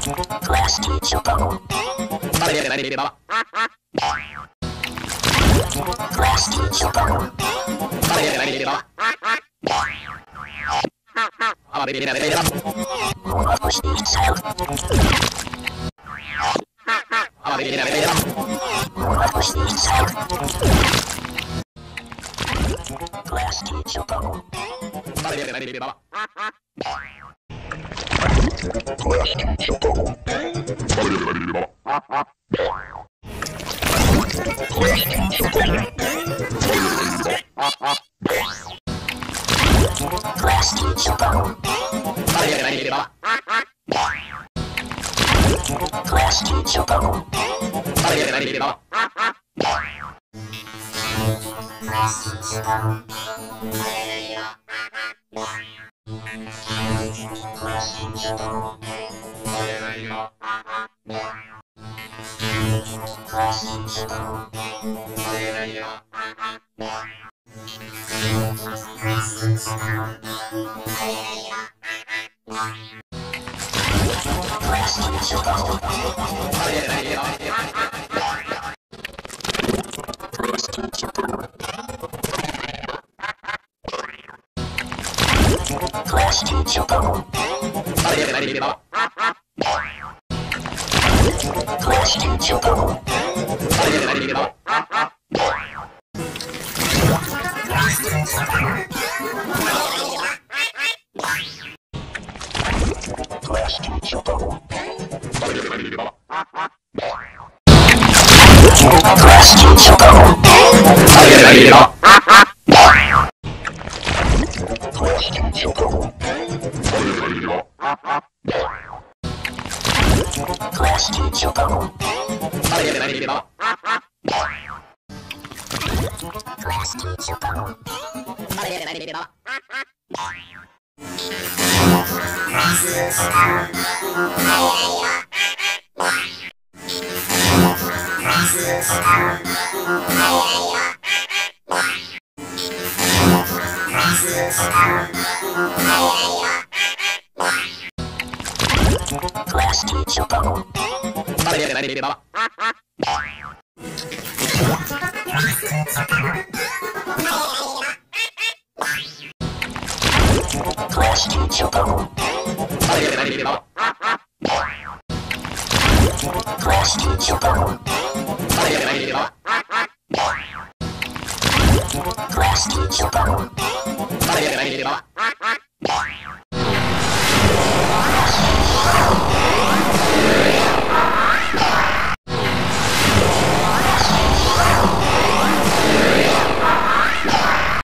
Class teacher bubble. Class teacher bubble. More push the sound. More push the sound. Class teacher bubble. Class teacher bubble. Class teacher bubble. Class teacher bubble. Class teacher bubble. Class teacher bubble. Class teacher bubble. Class teacher bubble. Class teacher bubble. Class teacher bubble. Class teacher bubble. Class teacher bubble. Class teacher bubble. Class teacher bubble. Class teacher bubble. Class teacher bubble. Class teacher bubble.